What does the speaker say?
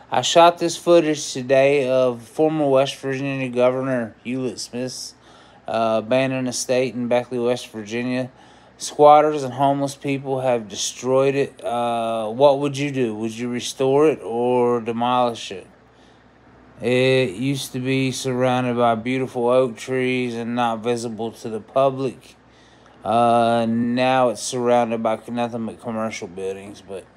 I shot this footage today of former West Virginia Governor Hulett Smith's abandoned estate in Beckley, West Virginia. Squatters and homeless people have destroyed it. What would you do? Would you restore it or demolish it? It used to be surrounded by beautiful oak trees and not visible to the public. Now it's surrounded by nothing but commercial buildings, but